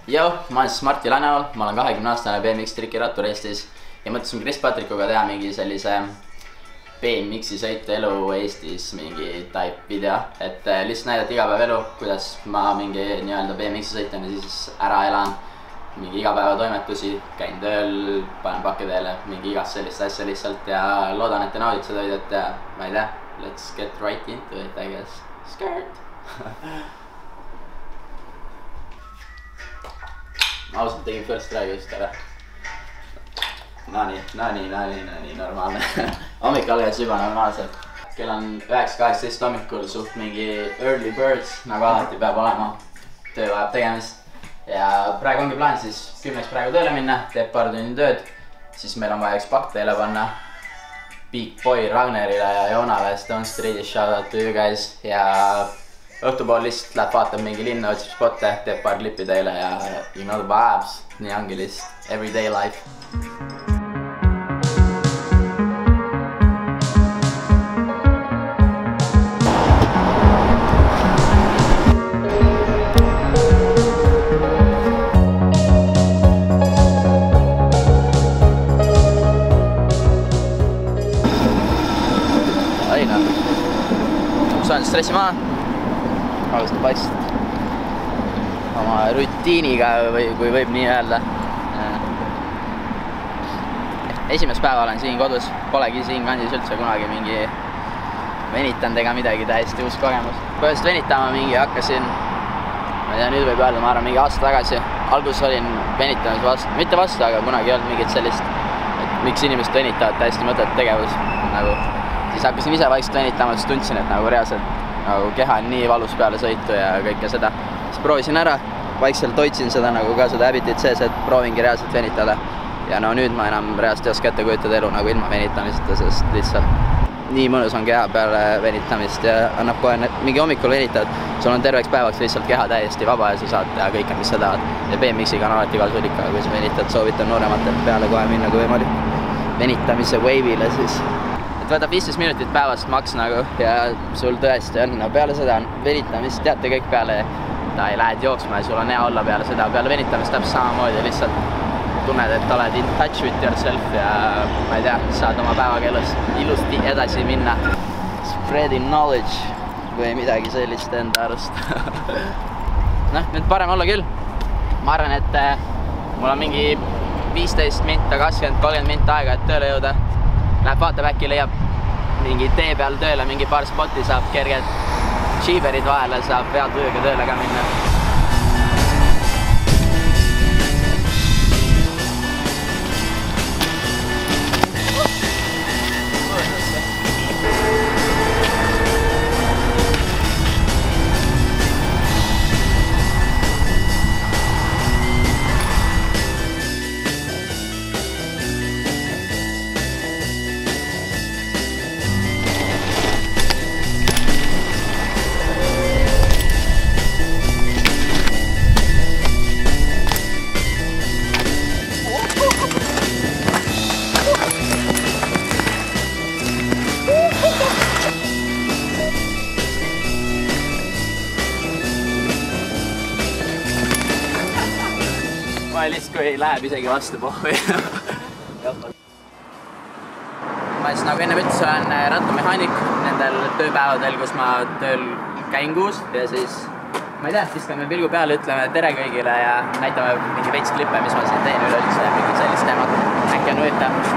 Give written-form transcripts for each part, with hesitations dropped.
Joo, ma olen siis Martii Lainevool, ma olen 20-aastane BMX trikirattur Eestis ja mõtlesin Chris Patrickuga teha mingi sellise BMX-i sõitu elu Eestis mingi type video, et lihtsalt näidata igapäevaelu, kuidas ma mingi nii-öelda BMX-i sõitan ja siis ära elan, mingi igapäevatoimetusi, käin tööl, panen pakke teele, mingi igast sellist asja lihtsalt ja loodan, et te naudite seda videot ja ma ei tea, let's get right into it, I guess. Skirt! Ma ausalt tegin first try just ära. Nii, normaalne. Hommik algas juba normaalselt. Kell on 9:18 hommikul suht mingi early birds, nagu alati peab olema. Töö vajab tegemist. Ja praegu ongi plaan siis 10 praegu tööle minna, teeb paar tundi tööd. Siis meil on vaja üks pakk teele panna. Big Boy Ragnerile ja Joonale Stone Streetis, shout out to you guys. Ja õhtupool lihtsalt läheb vaatab mingi linna, otsib spotte, teeb paar klippi teile ja you know the vibes. Nii ongi lihtsalt everyday life. Aina. Saan stressi maha. Alustab vaikselt oma rutiiniga või kui võib nii öelda. Esimest päeva olen siin kodus, polegi siin kandis üldse kunagi mingi venitanud ega midagi, täiesti uus kogemus. Põhjast venitama mingi hakkasin, ma ei tea, nüüd võib öelda, ma arvan mingi aasta tagasi. Alguses olin venitamas vastu, mitte vastu, aga kunagi ei olnud mingit sellist, et miks inimesed venitavad, täiesti mõtet tegevus. Siis hakkasin ise vaikselt venitama, siis tundsin, et nagu reaalselt keha on nii valus peale sõitu ja kõike seda. Siis proovisin ära, vaikselt hoidsin seda nagu ka seda habitit sees, et proovingi reaalselt venitada. Ja no nüüd ma enam reaalselt ei oska ette kujutada elu nagu ilma venitamiseta, sest lihtsalt nii mõnus on keha peale venitamist ja annab kohe mingi hommikul venitad. Sul on terveks päevaks lihtsalt keha täiesti vaba ja sa saad teha kõike, mis sa tahad. Ja BMX-iga on alati kasulik, aga kui sa venitad, soovitan noorematel peale kohe minna kui võimalik venitamise wave'ile siis. Võtab 15 minutit päevast maks nagu ja sul tõesti on, no peale seda on venitamist, teate kõik peale, ta ei lähed jooksma ja sul on hea olla peale seda, peale venitamist täpselt samamoodi, lihtsalt tunned, et oled in touch with yourself ja ma ei tea, saad oma päevaga ilusti edasi minna. Spreading knowledge või midagi sellist enda arust. Noh, nüüd parem olla küll. Ma arvan, et mul on mingi 15 minta, 20-30 minta aega, et tööle jõuda. Läheb vaatab äkki leiab mingi tee peal tööle, mingi paar spotti saab kerged shiiverid vahele, saab hea tujuga tööle ka minna. Lihtsalt kui läheb isegi vastu pohvi. Ma siis nagu enne ütles, olen rattamehaanik nendel tööpäevadel, kus ma tööl käin kuus ja siis ma ei tea, viskame pilgu peale, ütleme tere kõigile ja näitame mingi veits klippe, mis ma siin teen üleüldse ja mingi sellist teemat. Äkki on huvitav.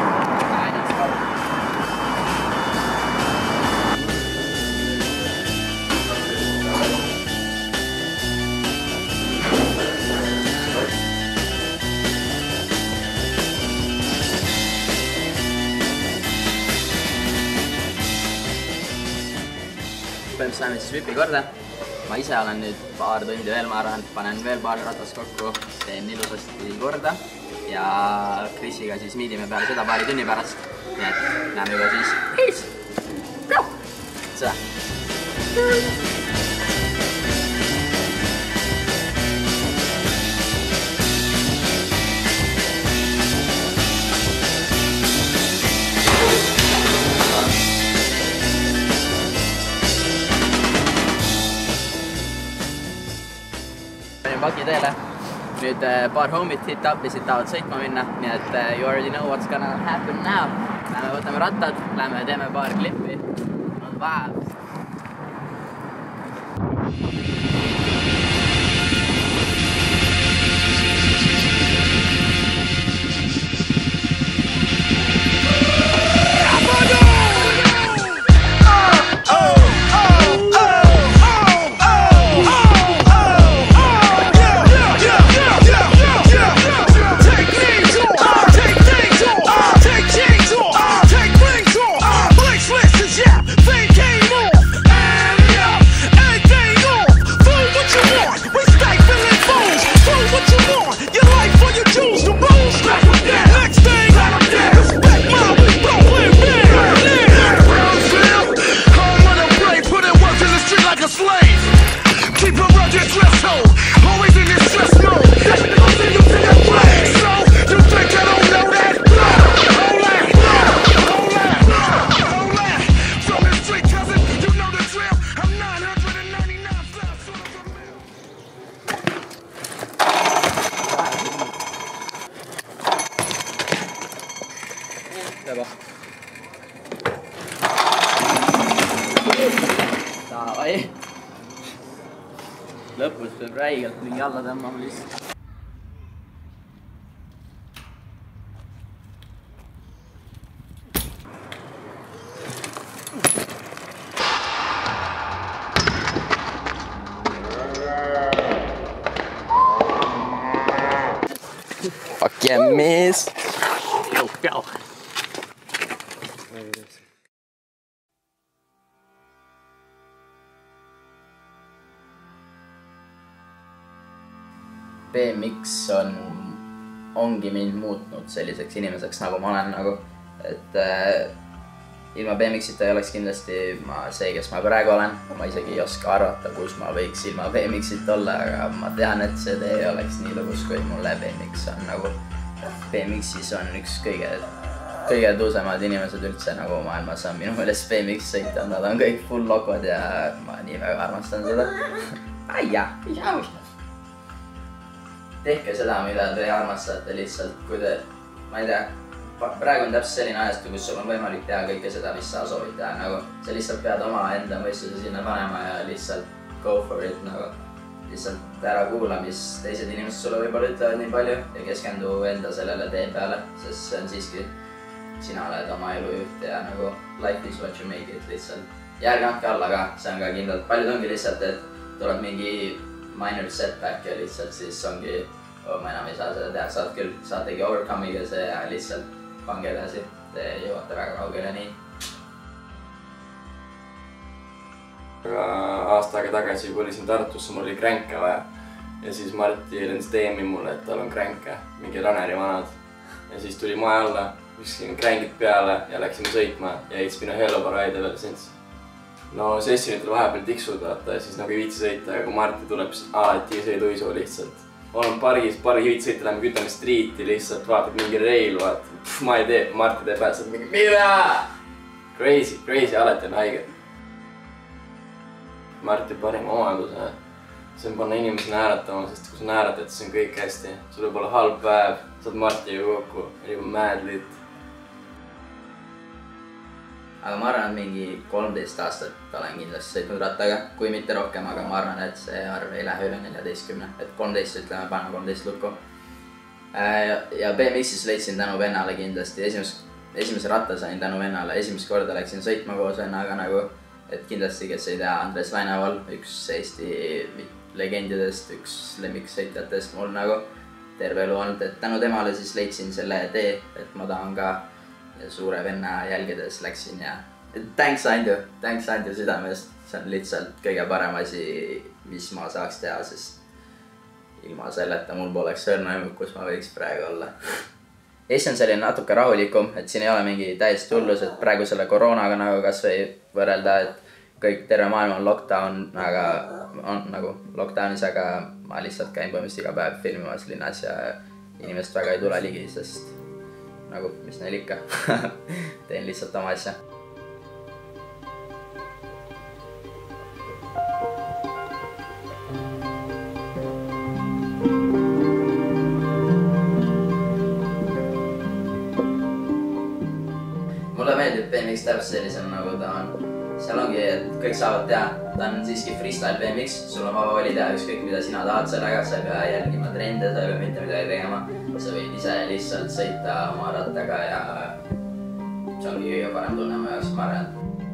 Põhimõtteliselt lähen siis vipi korda. Ma ise olen nüüd paar tundi veel, ma arvan, panen veel paar ratast kokku, teen ilusasti korda ja Chrisiga siis miidime peale seda paari tunni pärast. Nii et näeme juba siis. Seda. Paki teele nüüd paar homid hit-upisid tahavad sõitma minna, nii et you already know what's gonna happen now. Lähme võtame rattad, lähme teeme paar klippi. On vahe. Lõpus peab räigelt mingi alla tõmbama lihtsalt. Fuck yeah, miss! Go! BMX ongi mind muutnud selliseks inimeseks, nagu ma olen nagu, et ilma BMX-ita ei oleks kindlasti ma see, kes ma praegu olen. Ma isegi ei oska arvata, kus ma võiks ilma BMX-ita olla, aga ma tean, et see tee ei oleks nii lõbus, kui mulle BMX on nagu. BMX-is on üks kõige tuusemad inimesed üldse nagu maailmas on minu meelest BMX sõita. Nad on kõik full lokod ja ma nii väga armastan seda. Tehke seda, mida te armastate lihtsalt, kui te, ma ei tea, praegu on täpselt selline ajastu, kus sul on võimalik teha kõike seda, mis sa soovid teha, nagu sa lihtsalt pead oma enda mõistuse sinna panema ja lihtsalt go for it, nagu lihtsalt ära kuula, mis teised inimesed sulle võib-olla ütlevad nii palju ja keskendu enda sellele tee peale, sest see on siiski, sina oled oma elujuht ja nagu life is what you make it lihtsalt. Ja ärge andke alla ka, see on ka kindlalt, paljud ongi lihtsalt, et tuleb mingi minor setback ja lihtsalt siis ongi, ma enam ei saa seda teha, saad küll, saategi overcome'iga see ja lihtsalt pange edasi, te jõuate väga kaugele nii. Aga aasta aega tagasi kolisin Tartusse, mul oli kränke vaja ja siis Martti lendas DM-i mulle, et tal on kränke, mingi Raneri vanad ja siis tuli maja alla, viskasin krängid peale ja läksime sõitma ja it's been a hell of a ride ever since. No sessionitel vahepeal tiksud vaata ja siis nagu ei viitsi sõita, aga kui Martti tuleb, siis alati sõiduisu lihtsalt. Olen pargis viitsi sõita, lähme kütame streeti lihtsalt, vaatad mingi reil, vaata. Ma ei tee, Martti teeb pääseb mingi mida? Crazy, alati on haige. Martti parim omaduse, see on panna inimesi nääratama, sest kui sa nääratad, siis on kõik hästi. Sul võib olla halb päev, saad Martiga kokku, juba mad lit. Aga ma arvan, et mingi 13 aastat olen kindlasti sõitnud rattaga, kui mitte rohkem, aga ma arvan, et see arv ei lähe üle 14, et 13 ütleme, panen 13 lukku. Ja BMX-is leidsin tänu vennale kindlasti, esimese ratta sain tänu vennale, esimest korda läksin sõitma koos vennaga nagu, et kindlasti, kes ei tea, Martii Lainevool, üks Eesti legendidest, üks lemmiksõitjatest mul nagu terve elu olnud, et tänu temale siis leidsin selle tee, et ma tahan ka suure venna jälgedes läksin ja thanks Andu südamest, see on lihtsalt kõige parem asi, mis ma saaks teha, sest ilma selleta mul poleks õrna aimu, kus ma võiks praegu olla. Eesti on selline natuke rahulikum, et siin ei ole mingi täiesti hullus, et praegu selle koroonaga nagu kas või võrrelda, et kõik terve maailm on lockdown, aga on nagu lockdownis, aga ma lihtsalt käin põhimõtteliselt iga päev filmimas linnas ja inimest väga ei tule ligi, sest nagu, mis neil ikka, teen lihtsalt oma asja. meeldib BMX täpselt sellisena, nagu ta on. Seal ongi, et kõik saavad teha, ta on siiski freestyle BMX, sul on vaba voli teha ükskõik mida sina tahad sellega, sa ei pea jälgima trende, sa ei pea mitte midagi tegema. Sa võid ise lihtsalt sõita oma rattaga ja see ongi kõige parem tunne mu jaoks, ma arvan.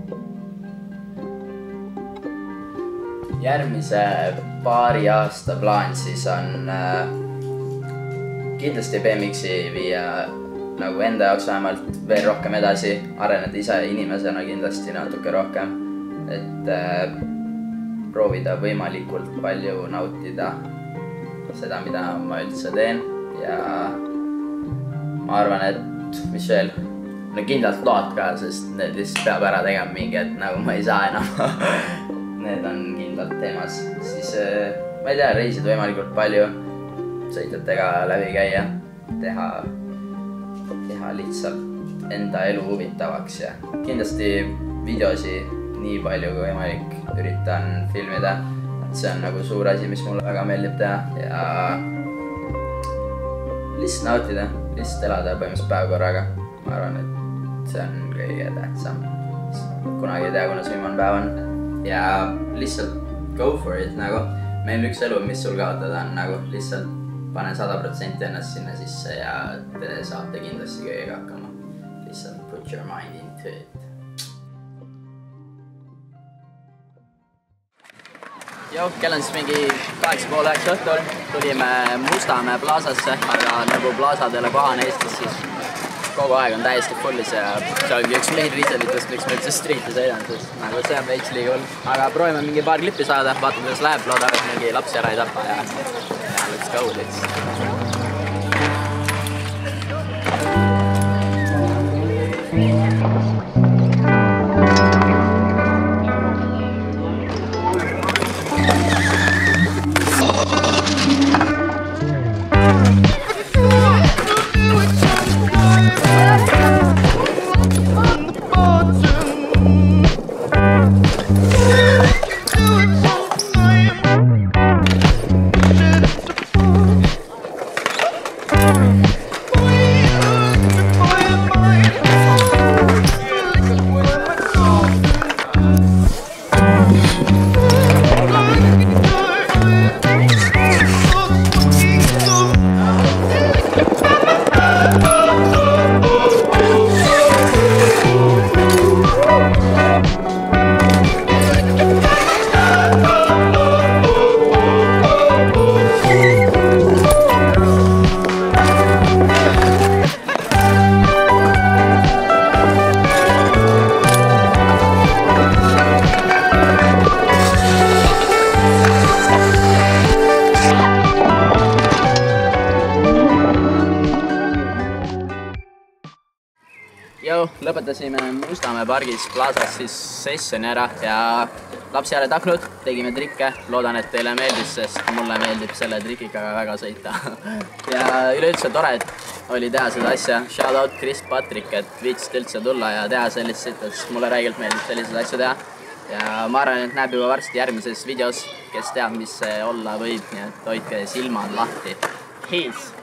Järgmise paari aasta plaan siis on kindlasti BMX-i viia nagu enda jaoks vähemalt veel rohkem edasi, areneda ise inimesena kindlasti natuke rohkem, et proovida võimalikult palju nautida seda, mida ma üldse teen ja ma arvan, et mis veel, no kindlalt load ka, sest need lihtsalt peab ära tegema mingi, et nagu ma ei saa enam need on kindlalt teemas, siis ma ei tea, reisid võimalikult palju, sõitjatega läbi käia, teha lihtsalt enda elu huvitavaks ja kindlasti videosi nii palju kui võimalik üritan filmida, et see on nagu suur asi, mis mulle väga meeldib teha ja lihtsalt nautida, lihtsalt elada põhimõtteliselt päev korraga. Ma arvan, et see on kõige tähtsam. Kunagi ei tea, kuna see viimane päev on ja lihtsalt go for it nagu. Meil üks elu, mis sul kaotada on nagu lihtsalt pane 100% ennast sinna sisse ja te saate kindlasti kõigega hakkama. Lihtsalt put your mind into it. Joo, kell on siis mingi 8:30 õhtul. Tulime Mustamäe plaasasse, aga nagu plaasad ei ole kohane Eestis, siis kogu aeg on täiesti fullis ja see ongi üks main reasonitest, miks ma üldse streeti sõidan, sest nagu see on veits liiga hull. Aga proovime mingi paar klippi saada, vaatame kuidas läheb, loodan, et mingi lapsi ära ei tapa ja let's go, let's. Lõpetasime Mustamäe pargis plaasas siis sessioni ära ja lapsi ära taknud, tegime trikke, loodan, et teile meeldis, sest mulle meeldib selle trikikaga väga sõita. Ja üleüldse tore, et oli teha seda asja. Shoutout Patrick, et viitsid üldse tulla ja teha sellist sõita, sest mulle räigelt meeldib selliseid asju teha. Ja ma arvan, et näeb juba varsti järgmises videos, kes teab, mis see olla võib, nii et hoidke silmad lahti. Peace!